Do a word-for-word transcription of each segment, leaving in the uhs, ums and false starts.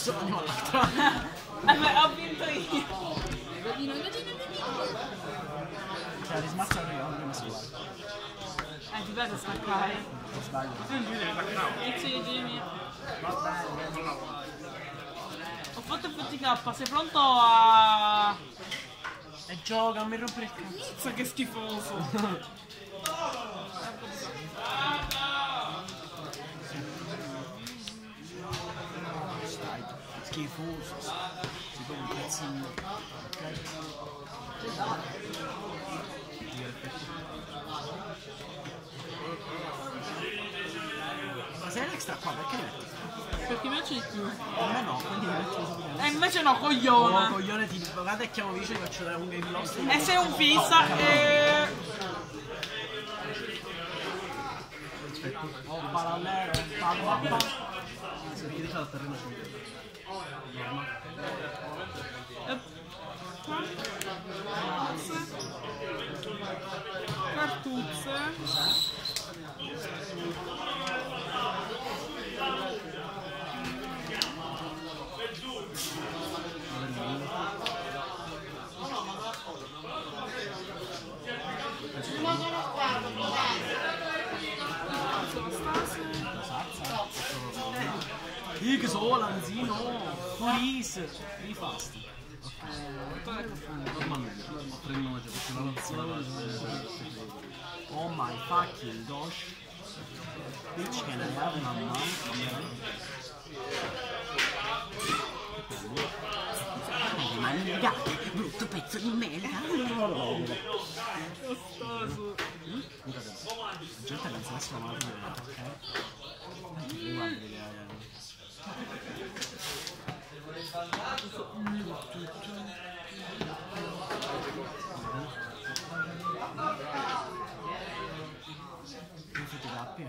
Adesso andiamo all'altra. Eh beh, ho vinto io. Gadino, gadino, gadino. Cioè, rismazzato io, non mi messo uguale. Eh, ti vedo staccare. Non sbaglio. Inizio di Jimmy. Va bene. Ho fatto F T K, sei pronto a... E gioca, non mi rompere il cazzo. Pizza, che schifoso. Stai, schifoso. Si come un pezzino. Ok? Ma sei l'extra qua, perché li metti? Perché mi piace di più. A me no, quindi li metti subito. E invece no, Oh, coglione. coglione, ti guarda e chiamo vice, ti faccio dare un game lost. E sei un fissa e... Aspetta. Oh, parallelo, pa pa pa. Se mi chiedi al terreno ci vedo. Cartuzze. Ih, so, Lanzino, Police, i fast. Oh my fucking gosh. Bitch, can I have mamma? Manga, brutto pezzo di merda. Costoso. La gente pensa adesso la mano di ok? Non fate tappi?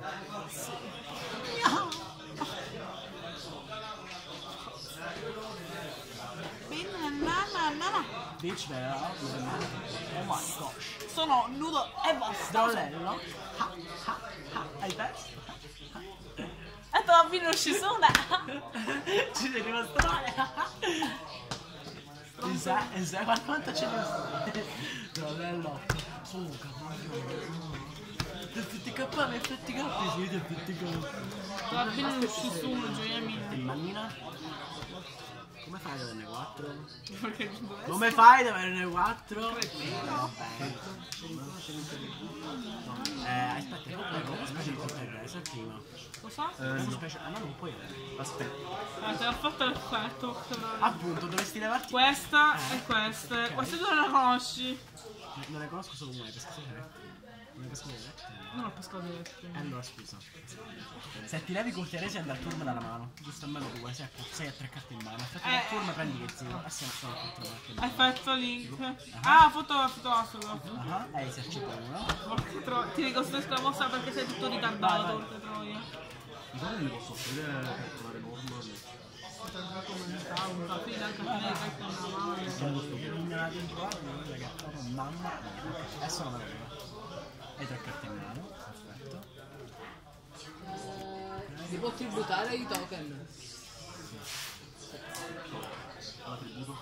Bitch, vera, oh my gosh. Sono nudo e basta. Drollello. Ha, ha, ha. Hai perso? E alla fine non ci sono. Ci sei rimasto male. Esatto, ma quanto ci rimasto? Drollello. Oh, cavolo. F T K, F T K, siete F T K. Alla fine non ci sono, gioia mia. E mannina? Come fai ad averne quattro? Perché Come fai ad averne quattro? Cretino. Eh, aspetta, come specie di fortaleza prima? Cosa? Eh, specie... Ah no, non puoi avere. Aspetta. Ah, te l'ho fatto l'effetto. Appunto, dovresti levarti... Questa Eh. e queste. Ok. Queste due le conosci? Non ne conosco solo una, hai pescato diretto? Non hai pescato diretto? Non ho pescato diretto. Eh, allora scusa. Se ti levi col Chiaresi andare al turno dalla mano. Giusto a me lo due, sei a, sei a tre carte in mano. Effetto Eh. del turno prendi che zio. Ah sì, sono a quattro carte in mano. Effetto link. Ah, foto, foto, Ah, eh, esercita uno. Ti ricostruisco la mossa perché sei tutto ritardato, porca troia. Di cosa mi posso offrire per trovare normale? Un capito anche a te che con una mano. Sono questo nella temporale, ragazzi, oh, mamma mia. Adesso non me lo vedo. E tre carte in mano, perfetto. Si può tributare i token. La tributo.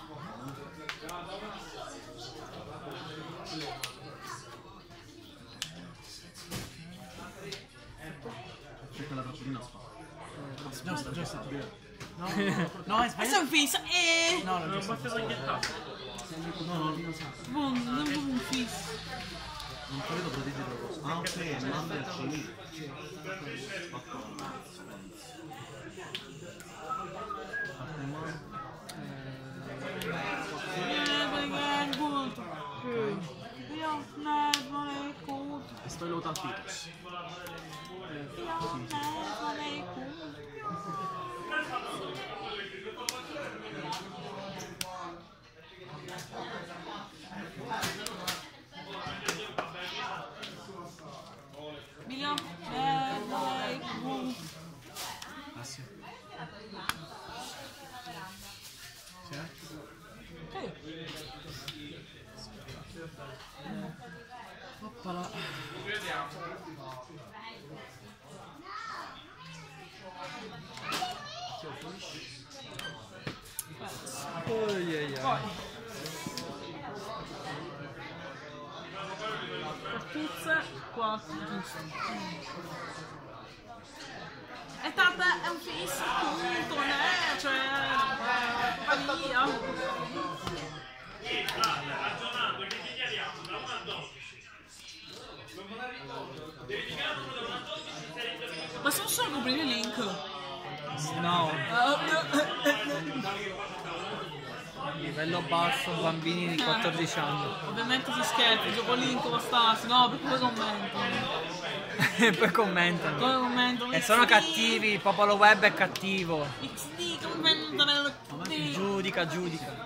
Cerca la trattorina spa. Giusto, giusto. No, no, è E sei sbagliato. un fisso. E... No, non giusto. No, no, non so. Boom, non è un fisso. Non credo potete dire. Ah, ok, mamma il C. Sto in Otalpitos. Oh, yeah, yeah. Poi Cartuzze qua giusto. E tanto è un fisso appunto, non è? Cioè va via. Ragionando che dichiariamo da uno a dodici. Ma se non sono comprare il link? No. Livello basso, bambini di quattordici anni. Ovviamente si scherza, gioco link bastarsi, no, perché poi commentano. E poi commentano. Poi commentano. E sono cattivi, il popolo web è cattivo. X D commentano. Giudica, giudica.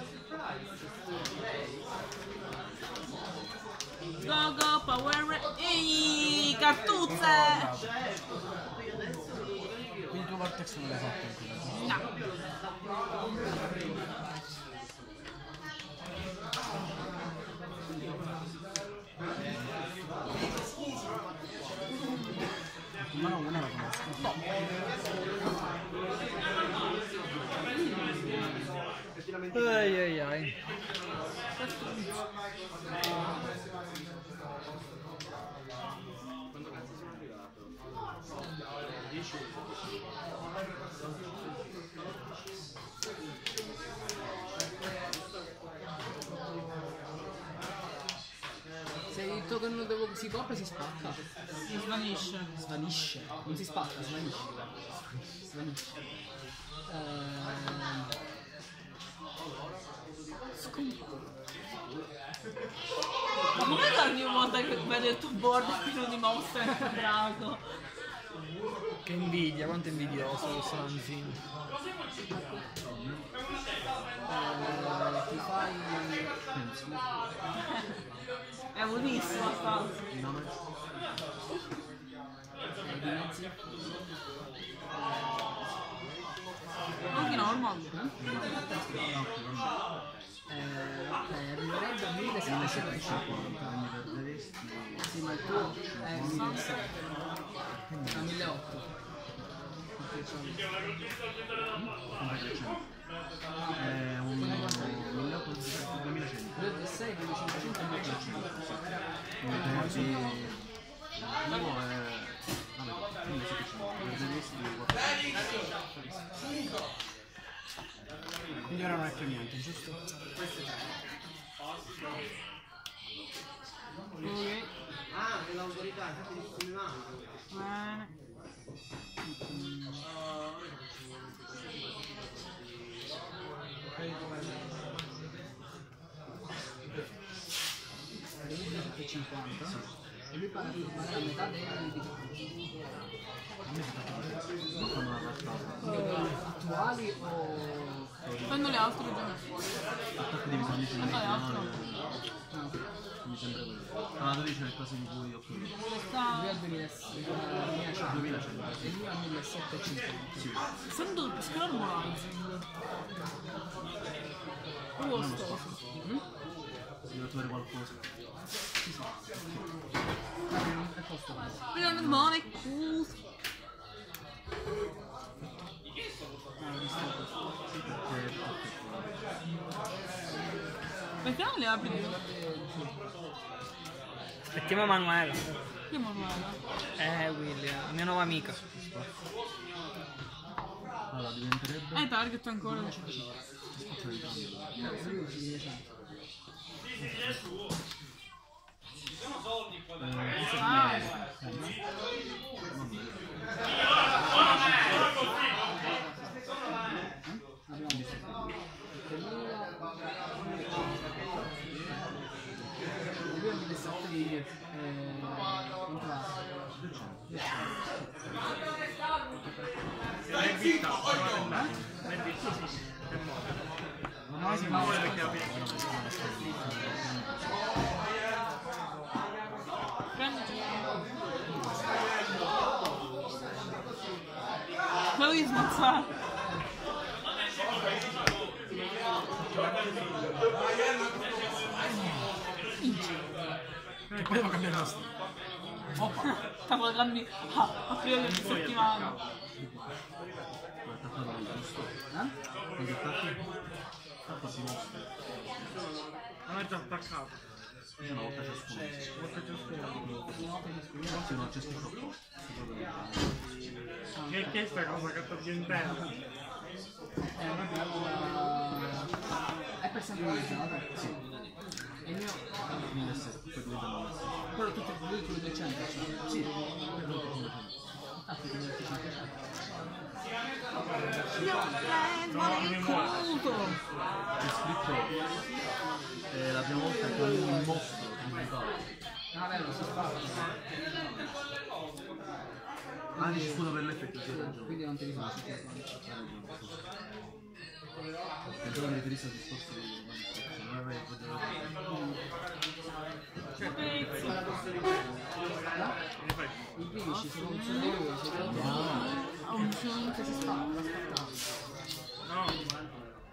Go go power. Ehi, Cartuzze! Quindi due vortex non l'hai fatto ancora. No. Ma no, una la conosco. No. Ai ai ai. Se il token non devo, si copre si spacca. Si svanisce. Svanisce. Non si spacca, svanisce. Svanisce. Ehm... Scompare. Ma come è ogni volta che vedi il tuo board pieno di mostre e il drago? Che invidia, quanto è invidioso questo Lanzini. Eh, ti fai... È buonissima sta. Eh, di mezzi? Anche normal. Eh, ok, arriverebbe a millesettecentocinquanta. Sì, ma il tuo è millesettecento. A milleottocento. È un milleottocento duemilacento. duemilasei, duemilacinquecento e milleottocento. Sì. Io è... Vabbè, millesettecento. Quindi ora non è più niente, giusto? Ok. Ah, è l'autorità, infatti come manco. Bene. millesettecentocinquanta e lui paga la metà dei attuali o Prendo le altre già. Attacco di bisogno di Prendo le altre. mi sembra quello. Ah, dodici è il caso in cui ho capito. Questa. lui al duemilacento duemilacento. e lui al millesettecentocinquanta. Sì. Sento il pescare Rising. Gustoso. Devo trovare qualcosa. È costo questo. Prendo il money. Uh. Perché non le apri io? Aspettiamo Emanuela. Io Manuela. Eh, William, la mia nuova amica. Allora, diventerebbe... Hai target ancora? Ah, lui al millesettecento di Non ho mai sentito. prendi. Ma devi smozzare. E poi devo cambiare la storia. Oppa. Stavo cambi a aprire le settimane. attaccato al giusto. Eh? Quando attacchi? Attacco si mostra. Non è già attaccato. Io una volta ciascuno. Una volta ciascuno. Sì, no, c'è scritto qua. Che è questa cosa che toglie in terra? Eh, vabbè, allora... È personalizzato? Sì. E il mio... millesettecento, poi diventa millesettecento. Quello tutto lui con duecento, cioè. Sì, quello è cinquecento. Ah, qui con cinquecento. C'è scritto eh, la prima volta che un mostro tributato. Ah, bello, si fa. Ah, dici scusa per l'effetto, sì, hai ragione. Quindi non ti risulta. Pensavo mi riferissi al discorso di non avrei potuto. I critici sono un solo di lui, si vede. Ah, un solo che si spacca, spaccato. No.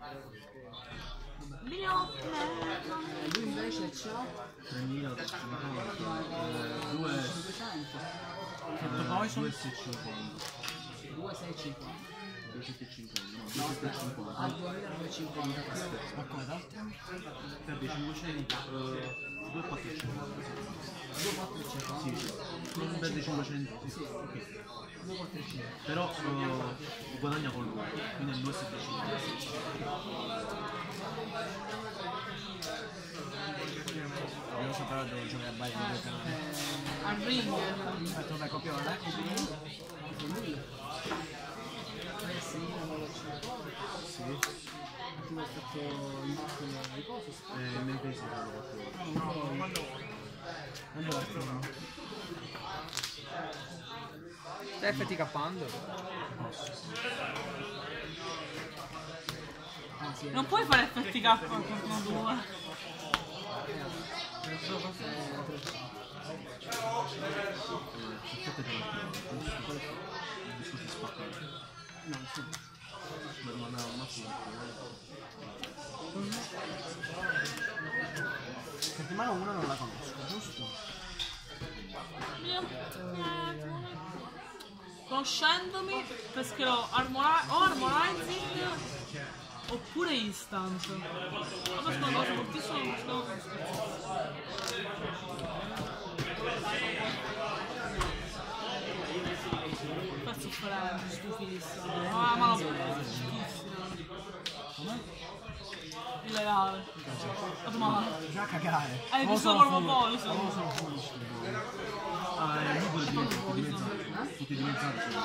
Lui invece c'ha tremila, due, cinquecento, due seicentocinquanta. due seicentocinquanta. duecentocinquanta, no, duecentocinquanta. Al duemiladuecentocinquanta. Ma come d'altro? Perde cinquecento, due quattrocentocinquanta. due quattrocentocinquanta. Sì, non perde cinquecento, sì, ok. due quattrocentocinquanta. Però uh, guadagna con lui, quindi è due settecentocinquanta. Devo sapere dove giocare a Bayern. Al ring. Aspetta, vabbè, copione. Anche lui. Eh sì, non lo so. Sì. Tu hai fatto il macchina di cose? Eh, me pensi che l'ho fatto. No, quando... Quando l'ho fatto? Stai F T K-ando? Ah sì. Non puoi fare F T K con uno due. Aspetta che lo il discorso è spaccato. No, sì. Ma non ha un mazzo Settimana uno non la conosco, giusto? Conoscendomi, pescherò armora- o Armorizing oppure Instant. Ma sono cose moltissime, sono per sofferenza, stufissimo. Ah, ma no, schifissimo. Illegale. Automatico. Bisogna cagare. Hai visto il corpo poi? Ah, è libero di tutti dimezzati. Tutti dimezzati sono.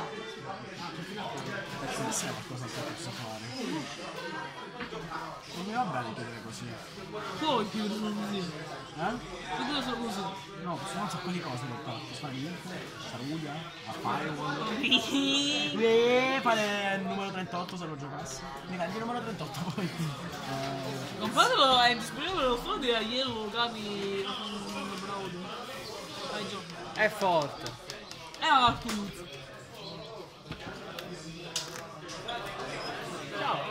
Perché sai qualcosa che posso fare? Non mi va bene chiudere così. Puoi chiudere così. Eh? Chiudere solo così. No, posso fare un sacco di cose in realtà. Posso fare niente, Sarudia, a Firewall. Sì. E fare il numero trentotto se lo giocassi. Mi vendi il numero trentotto poi. Eh, Compratelo, è disponibile lo solo di Yellow Gami Broad. Vai giù. è forte. È una Artuzzo. Ciao.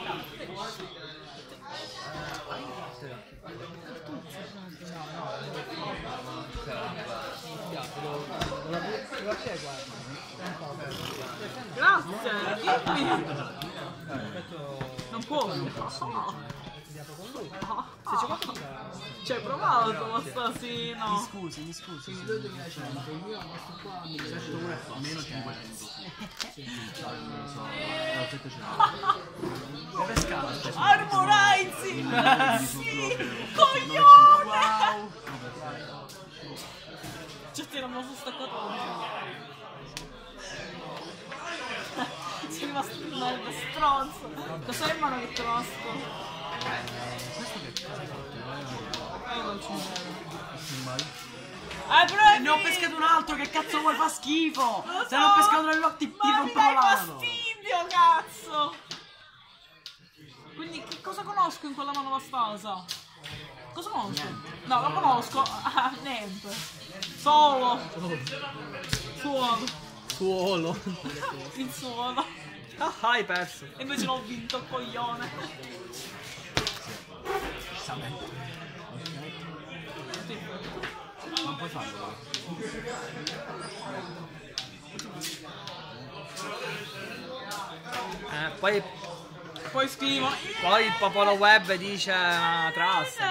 Grazie, dimmi. Non può. No. Sei giocato di Ci hai provato, ma stasì Mi no. scusi, mi scusi. Il due duemilacento, il mio questo qua mi Questo pure fa meno cinquecento. Non so, no, settecento. Deve scala. Armorizing! Sì! Coglione! Cioè ti non sono staccato. Sei rimasto un nervo stronzo. Cos'è in mano che conosco? Questo che cosa hai fatto? Eh, non ci vedo. Mai? Eh, prendi! Ne ho pescato un altro, che cazzo vuoi, fa schifo! Lo Se so, ne ho pescato nell'otti ti ma mi rompo dai la mano! fastidio, cazzo! Quindi che cosa conosco in quella nuova stanza? Cosa conosco? No, lo conosco. Ah, niente. Solo. Suono. Suolo! Il suono. Ah, hai perso! E invece l'ho vinto, coglione. Sì. Non puoi farlo. Eh, poi, Poi scrivo. poi il popolo web dice una trassa.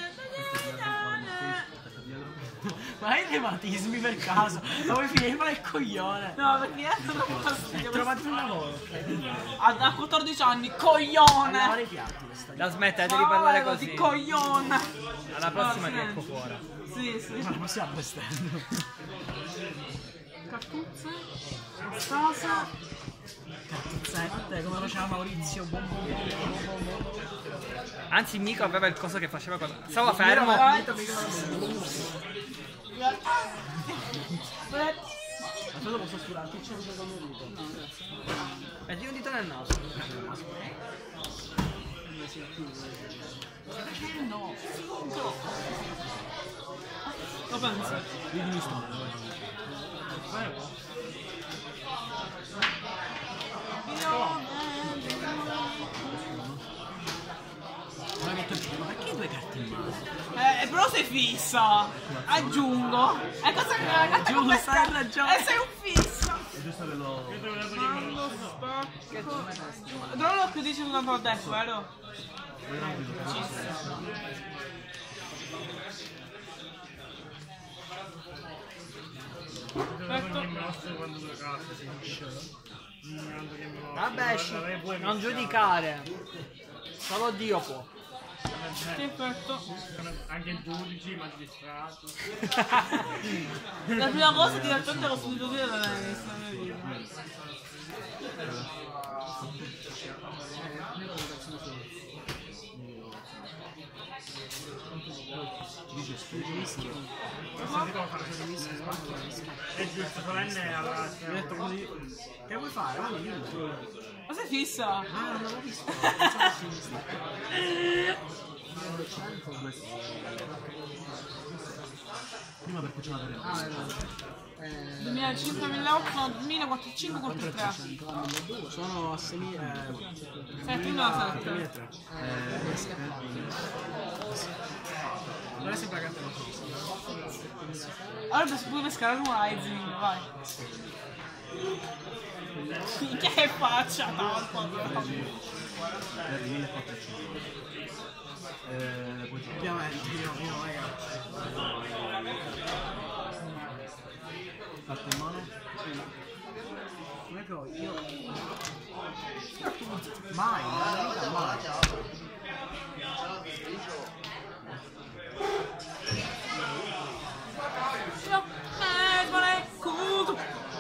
Ma hai reumatismi per caso? Ma vuoi finire male il coglione? No, perché è troppo fastidio. Trovate un lavoro. A, a quattordici anni, Lavare coglione! i piatti questa. La smettete di parlare Ciao, così. di coglione! Alla prossima ti No, ecco sì. fuori. Sì, sì. Ma non stiamo vestendo. Cartuzze. Stasa. Cartuzzette, come faceva Maurizio. Bom, bom, bom, bom, bom, bom. Anzi, Mico aveva il coso che faceva cosa. Stava fermo. Ma solo posso oscurarti il cervello con mio dito. No, grazie. Metti un dito nel naso. No. Lo penso. Vedi mi sto. Ma che te- ma perché due carte in mano? Eh, però sei fissa. Aggiungo. È cosa che la carta Aggiungo, come hai sta- ragione. E sei un fissa. È giusto che lo... Mando spacco. Trovo l'occhio dice soltanto al deck, vero? Vabbè, sci- non giudicare. Solo Dio può. Perfetto. Anche il giudice, il magistrato. La prima cosa divertente l'ho sentito dire da me nella mia vita. È giusto, solenne alla... Mi ha detto così. Che vuoi fare? Ma dillo. Ma sei fissa? Ah, non l'avevo visto. Pensavo a sinistra. Prima per cucinare per Ah, no. Eh, duemilacinque duemilaotto duemilaquattrocentocinque contro il tre. sono a semi... Eh, sette duemilasette. duemilatré. Eh, non è sempre la carta Allora si può pescare un Rising, vai. Che faccia tanto. Eh, poi Ovviamente, io, io ragazzi. carta in mano. Come che ho? Io... Mai, nella vita mai. Eh, vale, culo.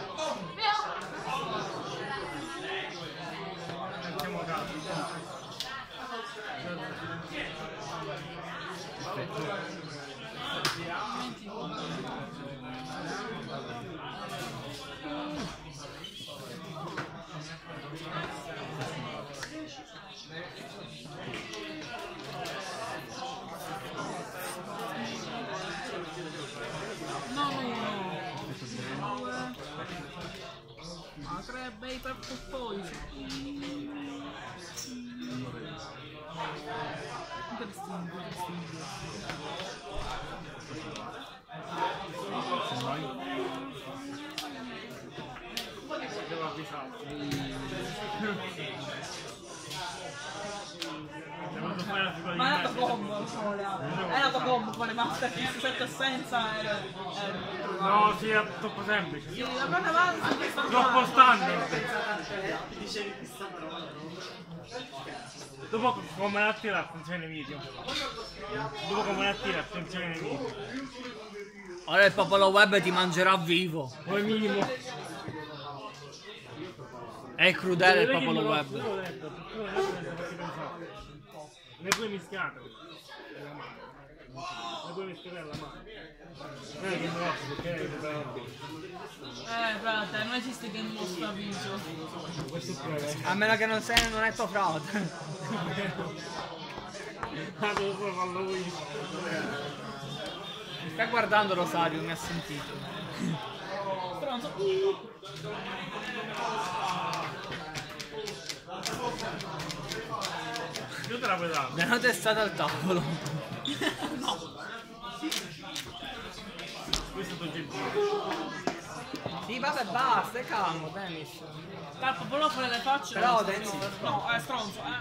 No, no, no. Ma tre bei per poi. Interessante, interessante. Ma è andato combo, è andato combo con le masterpiece senza senza era, era... No, sì, è troppo semplice. Sì, la prima avanti che sta Troppo standard. Dopo come la tira attenzione ai video. Dopo come la tira attenzione ai video. Ora il popolo web ti mangerà vivo. Come minimo. È crudele il popolo web. L'ho detto, l'ho detto, perché pensate. Le due mischiate. La mano. Le due mischiate alla mano. Non è che non lo so, perché è preparabile. Eh, frate, non esiste che non sta viso. Questo è quello. A meno che non sei non è tuo frate. Ah, devo solo farlo lui. Stai guardando Rosario, mi ha sentito. Pronto? Io te la puoi dare. La nota è stata al tavolo. No. Questo è tuo gentile. Sì, vabbè, basta, è calmo, Dennis. Calco, volevo fare le facce. Però, no, Dennis. No, è stronzo, eh.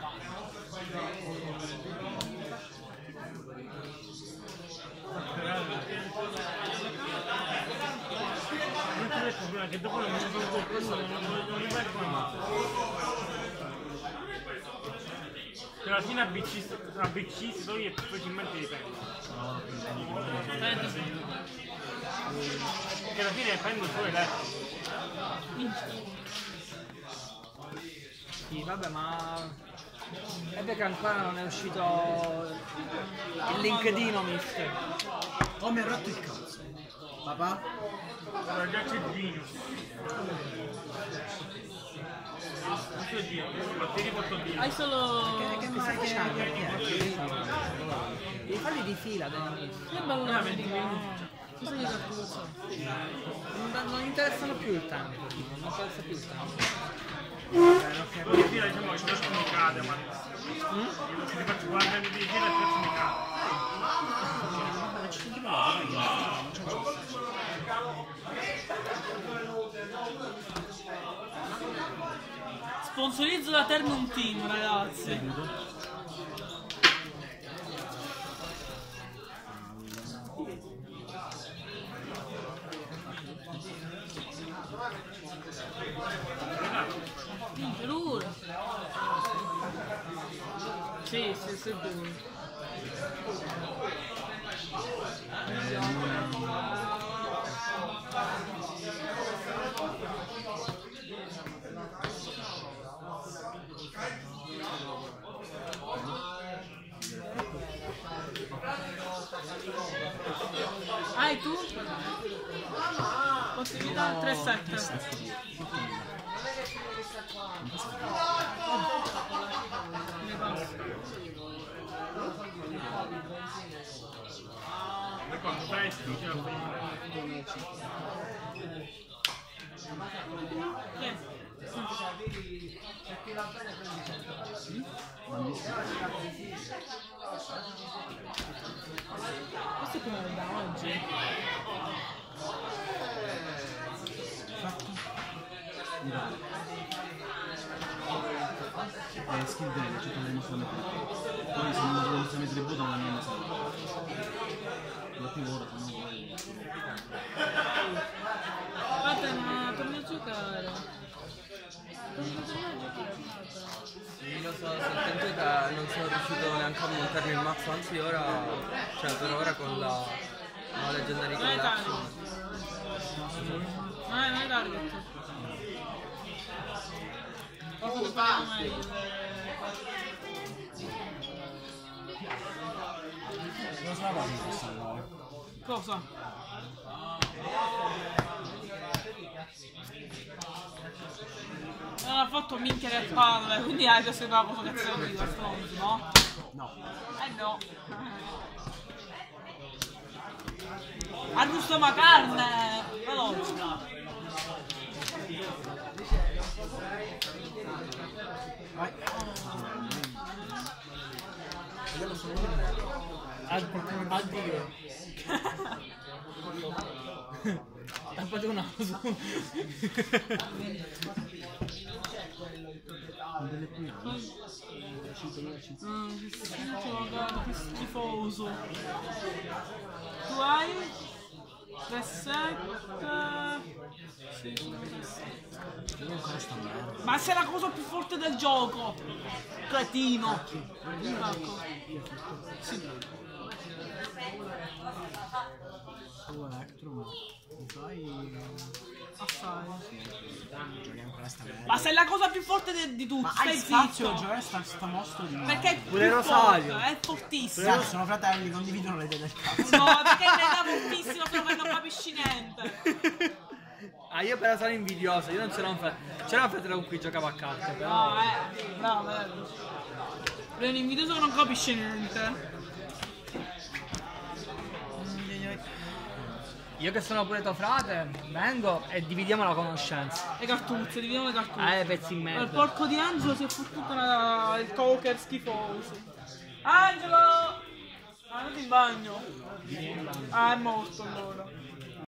Il problema è che dopo non mi sono questo non mi vai come mazzo. Che alla fine A B C si toglie e facilmente dipende. Che alla fine prendo solo i letti. Sì, vabbè, ma... è perché ancora non è uscito il LinkedIn, mister. Oh, mi ha rotto il cazzo. Papà? Allora già c'è Dino. Non c'è Dino, ti riporto Dino. Hai solo... Che, che mi stai facendo? Devi farli di fila, Dennis. Che bello da vedere. Cosa gli dà Non, non interessano più il tempo, non interessa più il tempo. Poi di fila diciamo che ci faccio mi cade, ma... Mm? Ti faccio guardare di fila e faccio mi cade. Sponsorizzo da Termon Team, ragazzi. Minchia, lui. Sì, sì, sicuro. Hai tu? Possibilità tre sette. Quando presto diceva Questo è come da oggi. Eh, skill bene, ci torneremo sulla metà. Poi se non lo possiamo mettere botto non andiamo a salire. La più ora, se no poi... Guarda, ma torna a giocare. Sì, lo so, soltanto che non sono riuscito neanche a montarmi il mazzo, anzi ora, cioè per ora con la, la leggendaria Non è collection. target. No, non è target. Cosa fare meglio? Non so la cosa di questo allora. Cosa? Non ha fatto minchia che palle, quindi hai già seguito la cosa che c'è di stronzo, no? No. Eh no. Ha giusto ma carne! Veloce. Vai. Vediamo solo addio. Tappate un naso. Delle qui. Mm, che schifo, guarda, che schifoso. Tu hai? tre sette. Ma sei la cosa più forte del gioco! Cretino! Ecco. Sì. Tu Electrum. Mi fai... Assai. Giochiamo ancora sta merda. Ma sei la cosa più forte de- di tutti! Ma Stai hai spazio zitto! a giocare sta, sta mostro di... Perché è Pure più Rosario. forte, è fortissimo! Cazzo, sono fratelli, condividono le idee del cazzo. No, perché ne da fortissimo solo che non capisci niente! Ah, io però sono invidioso, io non ce l'ho un fratello. C'era un fratello con cui giocavo a carte, però. No, eh, bravo, bello. È un invidioso che non capisce niente. Io che sono pure tuo frate, vengo e dividiamo la conoscenza. Le cartuzze, dividiamo le cartuzze. Eh, pezzi in Il merda. porco di Angelo si è fottuto la... il talker schifoso. Angelo! Ah, non in bagno. Ah, è morto allora.